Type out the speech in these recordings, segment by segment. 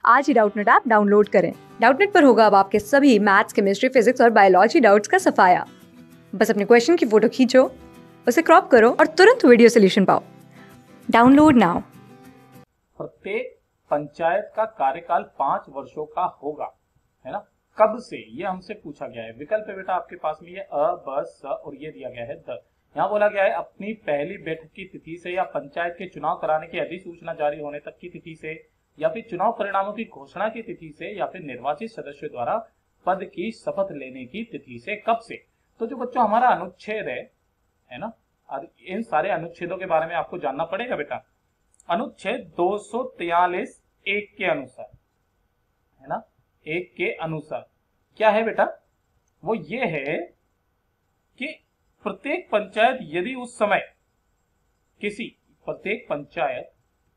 आज ही Doubtnut app download करें। डाउटनेट पर होगा अब आपके सभी मैथ्स, केमिस्ट्री, फिजिक्स और बायोलॉजी डाउट्स का सफाया। बस अपने क्वेश्चन की फोटो खींचो, उसे क्रॉप करो और तुरंत वीडियो सोल्यूशन पाओ। Download now. प्रत्येक पंचायत का कार्यकाल 5 वर्षों का होगा, है ना। कब से, ये हमसे पूछा गया है। विकल्प है बेटा आपके पास में, ये अ, ब, स और ये दिया गया है द। यहाँ बोला गया है अपनी पहली बैठक की तिथि से या पंचायत के चुनाव कराने की अधिसूचना जारी होने तक की तिथि से या फिर चुनाव परिणामों की घोषणा की तिथि से या फिर निर्वाचित सदस्यों द्वारा पद की शपथ लेने की तिथि से। कब से? तो जो बच्चों हमारा अनुच्छेद है ना, और इन सारे अनुच्छेदों के बारे में आपको जानना पड़ेगा बेटा। अनुच्छेद 243 एक के अनुसार, है ना, एक के अनुसार क्या है बेटा? वो ये है कि प्रत्येक पंचायत यदि उस समय किसी प्रत्येक पंचायत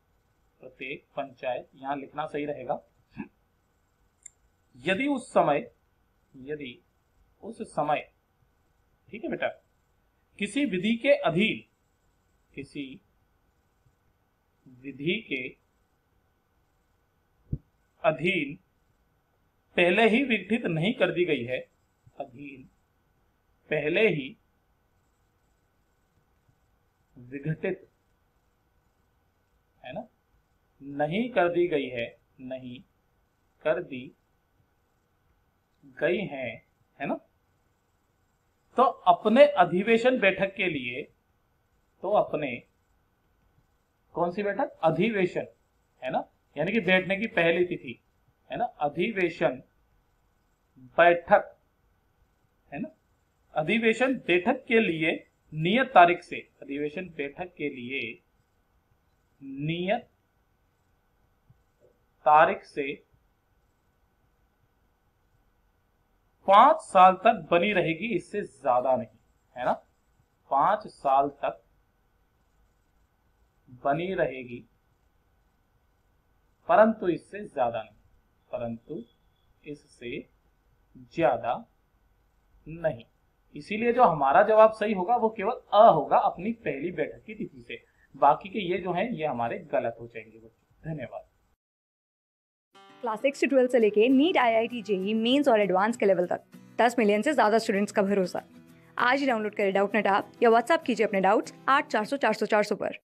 यहां लिखना सही रहेगा, यदि उस समय ठीक है बेटा, किसी विधि के अधीन पहले ही विघटित नहीं कर दी गई है, पहले ही विघटित, है ना, नहीं कर दी गई है ना, तो अपने अधिवेशन बैठक के लिए, तो अपने कौन सी बैठक? अधिवेशन, है ना, यानी कि बैठने की पहली तिथि, है ना, अधिवेशन बैठक, है ना, अधिवेशन बैठक के लिए नियत तारीख से, अधिवेशन बैठक के लिए नियत तारीख से 5 साल तक बनी रहेगी, इससे ज्यादा नहीं, है ना। 5 साल तक बनी रहेगी, परंतु इससे ज्यादा नहीं। इसीलिए जो हमारा जवाब सही होगा वो केवल अ होगा, अपनी पहली बैठक की तिथि से। बाकी के ये जो हैं ये हमारे गलत हो जाएंगे बच्चों। धन्यवाद। क्लास 6 से 12 से लेके नीट, IIT, JEE मेंस और एडवांस के लेवल तक 10 मिलियन से ज्यादा स्टूडेंट्स का भरोसा। आज ही डाउनलोड करें डाउटनेट ऐप या व्हाट्सएप कीजिए अपने डाउट्स 8400 400 400 पर।